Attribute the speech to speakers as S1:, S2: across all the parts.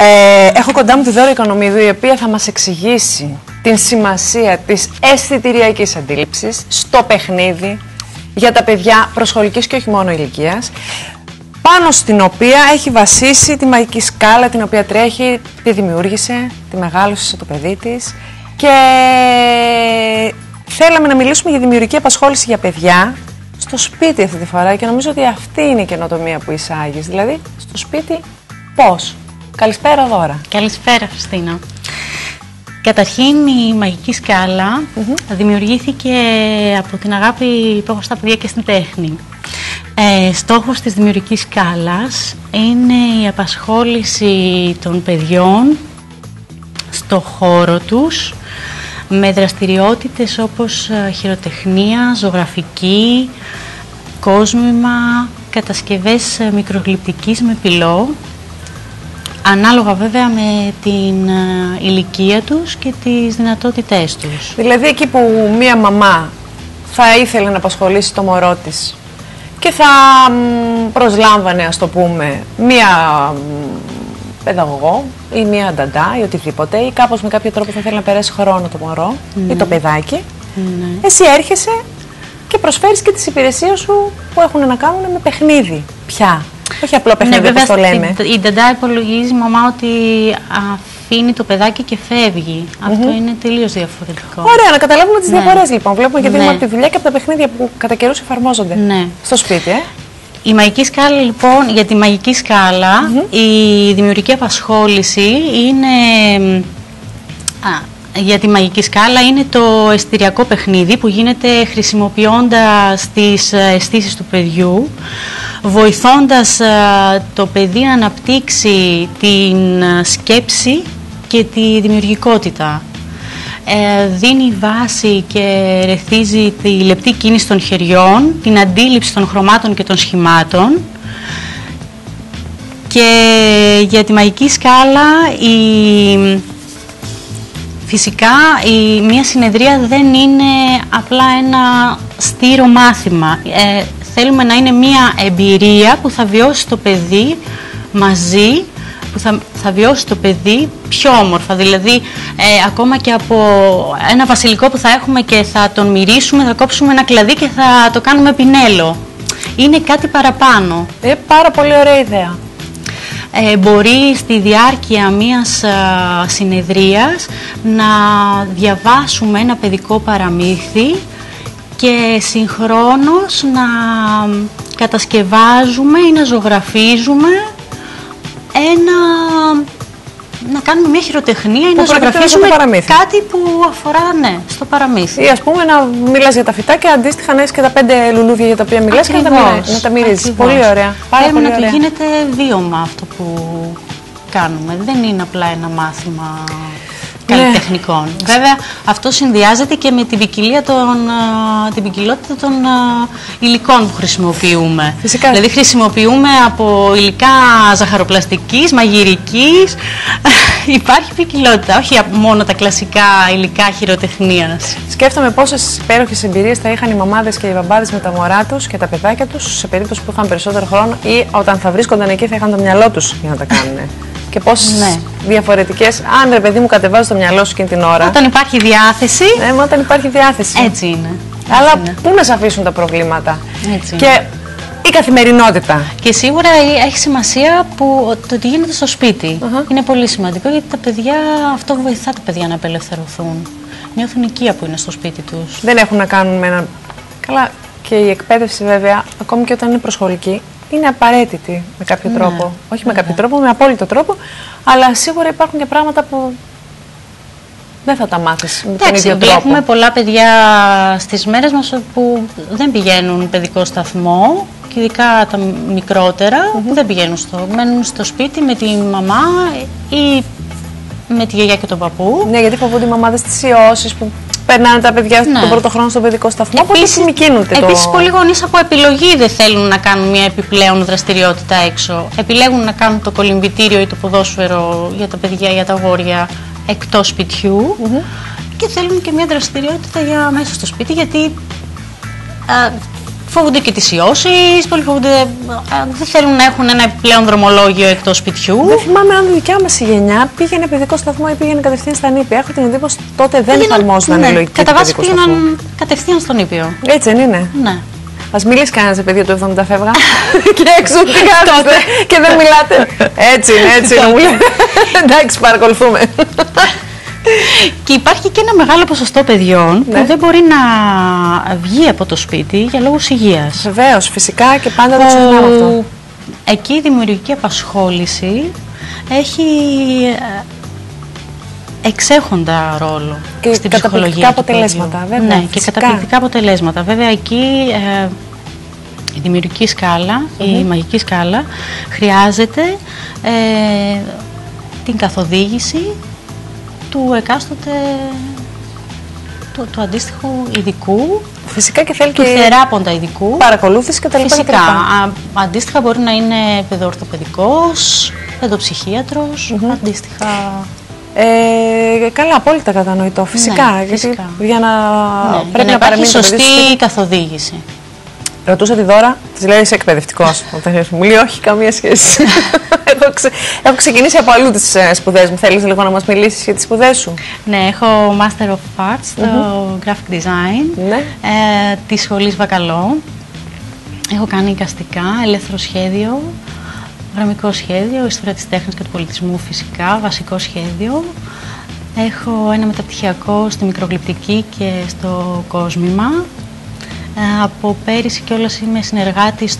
S1: Έχω κοντά μου τη Δώρα Οικονομίδου, η οποία θα μας εξηγήσει την σημασία της αισθητηριακής αντίληψης στο παιχνίδι για τα παιδιά προσχολικής και όχι μόνο ηλικίας, πάνω στην οποία έχει βασίσει τη μαγική σκάλα την οποία τρέχει, τη δημιούργησε, τη μεγάλωσε το παιδί της, και θέλαμε να μιλήσουμε για δημιουργική απασχόληση για παιδιά στο σπίτι αυτή τη φορά, και νομίζω ότι αυτή είναι η καινοτομία που εισάγεις, δηλαδή στο σπίτι πώς. Καλησπέρα Δώρα.
S2: Καλησπέρα Χριστίνα. Καταρχήν η μαγική σκάλα δημιουργήθηκε από την αγάπη που έχω στα παιδιά και στην τέχνη. Στόχος της δημιουργικής σκάλας είναι η απασχόληση των παιδιών στο χώρο τους με δραστηριότητες όπως χειροτεχνία, ζωγραφική, κόσμημα, κατασκευές μικρογλυπτικής με πυλό, ανάλογα βέβαια με την ηλικία τους και τις δυνατότητές τους.
S1: Δηλαδή εκεί που μία μαμά θα ήθελε να απασχολήσει το μωρό της και θα προσλάμβανε, ας το πούμε, μία παιδαγωγό ή μία νταντά ή οτιδήποτε, ή κάπως με κάποιο τρόπο θα θέλει να περάσει χρόνο το μωρό ή το παιδάκι, εσύ έρχεσαι και προσφέρεις και τις υπηρεσίες σου που έχουν να κάνουν με παιχνίδι πια. Όχι απλό παιχνίδι, όπως το λέμε.
S2: Η νταντά υπολογίζει η μαμά ότι αφήνει το παιδάκι και φεύγει. Αυτό είναι τελείως διαφορετικό.
S1: Ωραία, να καταλάβουμε τις διαφορές λοιπόν. Βλέπουμε και δίνουμε από τη δουλειά και από τα παιχνίδια που κατά καιρούς εφαρμόζονται στο σπίτι.
S2: Η μαγική σκάλα λοιπόν, για τη μαγική σκάλα, η δημιουργική απασχόληση είναι... για τη μαγική σκάλα είναι το αισθητηριακό παιχνίδι που γίνεται χρησιμοποιώντας τις αισθήσεις του παιδιού, βοηθώντας το παιδί να αναπτύξει την σκέψη και τη δημιουργικότητα. Δίνει βάση και ρεθίζει τη λεπτή κίνηση των χεριών, την αντίληψη των χρωμάτων και των σχημάτων. Και για τη μαγική σκάλα φυσικά μία συνεδρία δεν είναι απλά ένα στήρο μάθημα. Θέλουμε να είναι μία εμπειρία που θα βιώσει το παιδί μαζί, που θα βιώσει το παιδί πιο όμορφα. Δηλαδή, ακόμα και από ένα βασιλικό που θα έχουμε και θα τον μυρίσουμε, θα κόψουμε ένα κλαδί και θα το κάνουμε πινέλο. Είναι κάτι παραπάνω.
S1: Πάρα πολύ ωραία ιδέα.
S2: Μπορεί στη διάρκεια μιας συνεδρίας να διαβάσουμε ένα παιδικό παραμύθι και συγχρόνως να κατασκευάζουμε ή να ζωγραφίζουμε να κάνουμε μια χειροτεχνία ή να ζωγραφίσουμε κάτι που αφορά στο παραμύθι.
S1: Ή ας πούμε να μιλάς για τα φυτάκια, αντίστοιχα να έχεις και τα 5 λουλούδια για τα οποία μιλάς και να τα μυρίζεις. Πολύ ωραία.
S2: Θέλουμε να το γίνεται βίωμα αυτό που κάνουμε. Δεν είναι απλά ένα μάθημα καλλιτεχνικών. Βέβαια, αυτό συνδυάζεται και με την ποικιλότητα των υλικών που χρησιμοποιούμε.
S1: Φυσικά.
S2: Δηλαδή, χρησιμοποιούμε από υλικά ζαχαροπλαστικής, μαγειρικής. Υπάρχει ποικιλότητα, όχι μόνο τα κλασικά υλικά χειροτεχνίας.
S1: Σκέφτομαι πόσες υπέροχες εμπειρίες θα είχαν οι μαμάδες και οι μπαμπάδες με τα μωρά τους και τα παιδάκια τους σε περίπτωση που είχαν περισσότερο χρόνο ή όταν θα βρίσκονταν εκεί θα είχαν το μυαλό τους για να τα κάνουν. Και πόσες διαφορετικές. Αν ρε παιδί μου κατεβάζει το μυαλό σου εκείνη την ώρα.
S2: Όταν υπάρχει διάθεση.
S1: Όταν υπάρχει διάθεση.
S2: Έτσι είναι.
S1: Αλλά πού να σε αφήσουν τα προβλήματα.
S2: Έτσι
S1: και η καθημερινότητα.
S2: Και σίγουρα έχει σημασία το τι γίνεται στο σπίτι. Είναι πολύ σημαντικό γιατί τα παιδιά, αυτό βοηθά τα παιδιά να απελευθερωθούν. Νιώθουν οικία που είναι στο σπίτι τους.
S1: Δεν έχουν να κάνουν με ένα. Καλά, και η εκπαίδευση βέβαια, ακόμη και όταν είναι προσχολική, είναι απαραίτητη με κάποιο τρόπο. Όχι με κάποιο τρόπο, με απόλυτο τρόπο, αλλά σίγουρα υπάρχουν και πράγματα που δεν θα τα μάθεις με τον ίδιο τρόπο.
S2: Βλέπουμε πολλά παιδιά στις μέρες μας που δεν πηγαίνουν παιδικό σταθμό, και ειδικά τα μικρότερα που δεν πηγαίνουν μένουν στο σπίτι με τη μαμά ή με τη γιαγιά και τον παππού.
S1: Ναι, γιατί φοβούνται οι μαμάδες τις ιώσεις που περνάνε τα παιδιά τον πρώτο χρόνο στον παιδικό σταθμό.
S2: Επίσης, πολλοί γονείς από επιλογή δεν θέλουν να κάνουν μια επιπλέον δραστηριότητα έξω. Επιλέγουν να κάνουν το κολυμβητήριο ή το ποδόσφαιρο για τα παιδιά, για τα αγόρια εκτός σπιτιού και θέλουν και μια δραστηριότητα για μέσα στο σπίτι, γιατί Φοβούνται και τις ιώσεις, πολλοί φοβούνται, δεν θέλουν να έχουν ένα επιπλέον δρομολόγιο εκτός σπιτιού.
S1: Δεν θυμάμαι αν η δικιά μας η γενιά πήγαινε παιδικό σταθμό ή πήγαινε κατευθείαν στα νήπια. Έχω την εντύπωση τότε δεν εφαρμόζονταν η λογική.
S2: Κατά βάση πήγαιναν κατευθείαν στον νήπιο.
S1: Έτσι δεν είναι?
S2: Ναι.
S1: Ας μιλήσει κανένα σε παιδιά του 70 φεύγα και έξω τι κάνετε και δεν μιλάτε. Έτσι είναι, μου λέει. Εντάξει, παρακολουθούμε.
S2: Και υπάρχει και ένα μεγάλο ποσοστό παιδιών που δεν μπορεί να βγει από το σπίτι για λόγους υγείας.
S1: Βεβαίως, φυσικά και πάντα το ξεχνάμε αυτό.
S2: Εκεί η δημιουργική απασχόληση έχει εξέχοντα ρόλο
S1: και
S2: στην ψυχολογία του παιδιού.
S1: Βέβαια,
S2: ναι, και καταπληκτικά αποτελέσματα. Βέβαια εκεί η δημιουργική σκάλα, η μαγική σκάλα χρειάζεται την καθοδήγηση του εκάστοτε, του αντίστοιχου ειδικού.
S1: Φυσικά και θέλει
S2: του θεράποντα ειδικού.
S1: Παρακολούθηση και τα λοιπά.
S2: Φυσικά. Αντίστοιχα μπορεί να είναι παιδοορθοπαιδικός, παιδοψυχίατρος, αντίστοιχα.
S1: Καλά, απόλυτα κατανοητό. Φυσικά.
S2: Ναι, φυσικά.
S1: Για να,
S2: πρέπει να υπάρχει σωστή καθοδήγηση.
S1: Ρωτούσα τη Δώρα, της λέει είσαι εκπαιδευτικός. Μου λέει όχι, καμία σχέση. Έχω ξεκινήσει από αλλού τις σπουδές μου. Θέλεις λίγο να μας μιλήσεις για τις σπουδές σου?
S2: Ναι, έχω Master of Arts στο Graphic Design της σχολής Βακαλό. Έχω κάνει εικαστικά, ελεύθερο σχέδιο, γραμμικό σχέδιο, ιστορία της τέχνης και του πολιτισμού φυσικά, βασικό σχέδιο. Έχω ένα μεταπτυχιακό στη μικρογλυπτική και στο κόσμημα. Από πέρυσι κιόλας είμαι συνεργάτης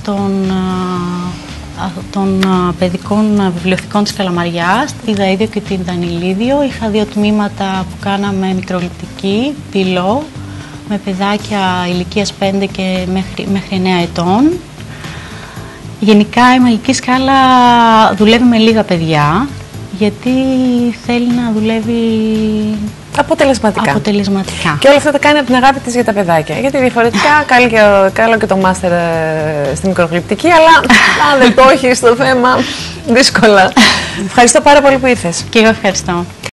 S2: των παιδικών βιβλιοθηκών της Καλαμαριάς, τη Δαΐδιο και την Δανιλίδιο. Είχα 2 τμήματα που κάναμε μικρογλυπτική, πυλό, με παιδάκια ηλικίας 5 και μέχρι 9 ετών. Γενικά η μαγική σκάλα δουλεύει με λίγα παιδιά, γιατί θέλει να δουλεύει αποτελεσματικά. Και
S1: όλα αυτά τα κάνει από την αγάπη της για τα παιδάκια. Γιατί διαφορετικά καλό και το μάστερ στη μικρογλυπτική, αλλά αν δεν το έχεις το θέμα, δύσκολα. Ευχαριστώ πάρα πολύ που ήρθες.
S2: Και εγώ ευχαριστώ.